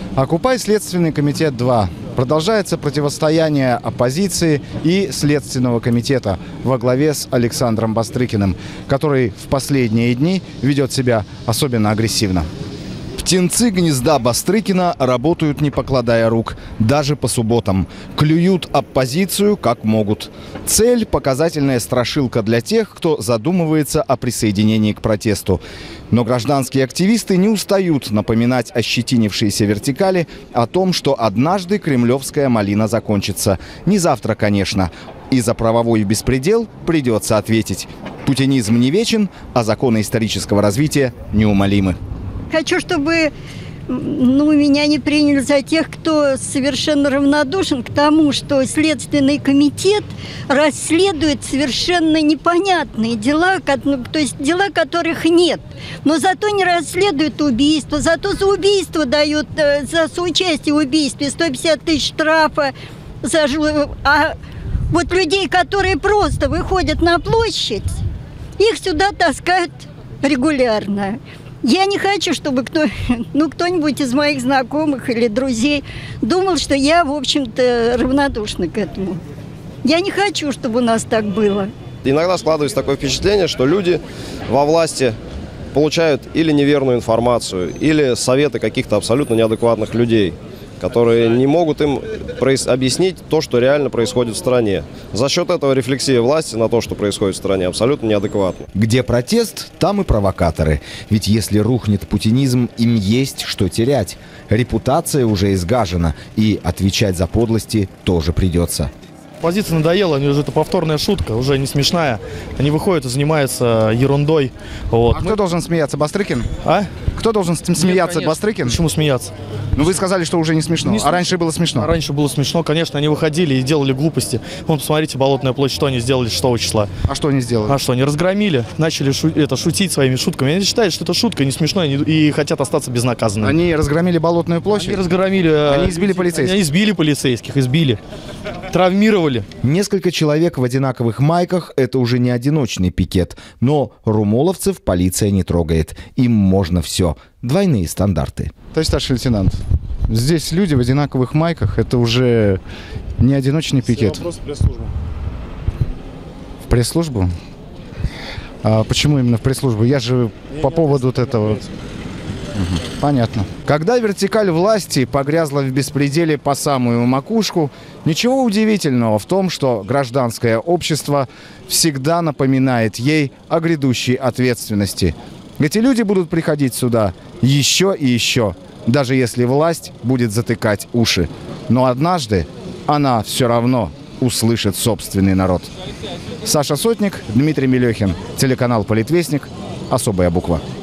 Окупай Следственный комитет 2. Продолжается противостояние оппозиции и Следственного комитета во главе с Александром Бастрыкиным, который в последние дни ведет себя особенно агрессивно. Птенцы гнезда Бастрыкина работают, не покладая рук, даже по субботам. Клюют оппозицию как могут. Цель – показательная страшилка для тех, кто задумывается о присоединении к протесту. Но гражданские активисты не устают напоминать ощетинившиеся вертикали о том, что однажды кремлевская малина закончится. Не завтра, конечно. И за правовой беспредел придется ответить. Путинизм не вечен, а законы исторического развития неумолимы. Хочу, чтобы меня не приняли за тех, кто совершенно равнодушен к тому, что Следственный комитет расследует совершенно непонятные дела, то есть дела, которых нет. Но зато не расследует убийство, зато за убийство дают, за соучастие в убийстве 150 тысяч штрафа. А вот людей, которые просто выходят на площадь, их сюда таскают регулярно. Я не хочу, чтобы кто-нибудь из моих знакомых или друзей думал, что я, в общем-то, равнодушна к этому. Я не хочу, чтобы у нас так было. Иногда складывается такое впечатление, что люди во власти получают или неверную информацию, или советы каких-то абсолютно неадекватных людей, которые не могут им объяснить то, что реально происходит в стране. За счет этого рефлексия власти на то, что происходит в стране, абсолютно неадекватна. Где протест, там и провокаторы. Ведь если рухнет путинизм, им есть что терять. Репутация уже изгажена, и отвечать за подлости тоже придется. Оппозиции надоело, это повторная шутка, уже не смешная. Они выходят и занимаются ерундой. Вот. А кто должен смеяться, Бастрыкин? А? Кто должен смеяться, Бастрыкин? Почему смеяться? Ну вы сказали, что уже не смешно. А раньше было смешно? Раньше было смешно, конечно, они выходили и делали глупости. Вон, посмотрите, Болотная площадь, что они сделали 6 числа. А что они сделали? А что, они разгромили, начали шутить своими шутками. Они считают, что это шутка, не смешно, и хотят остаться безнаказанными. Они разгромили Болотную площадь? Они разгромили... Они избили полицейских? Они избили полицейских, травмировали. Несколько человек в одинаковых майках – это уже не одиночный пикет. Но румоловцев полиция не трогает. Им можно все. Двойные стандарты. Товарищ старший лейтенант, здесь люди в одинаковых майках – это уже не одиночный пикет. Вопрос в пресс-службу. В пресс-службу? А почему именно в пресс-службу? Я же по поводу этого... Понятно. Когда вертикаль власти погрязла в беспределе по самую макушку, ничего удивительного в том, что гражданское общество всегда напоминает ей о грядущей ответственности. Эти люди будут приходить сюда еще и еще, даже если власть будет затыкать уши. Но однажды она все равно услышит собственный народ. Саша Сотник, Дмитрий Мелехин, телеканал «Политвестник», особая буква.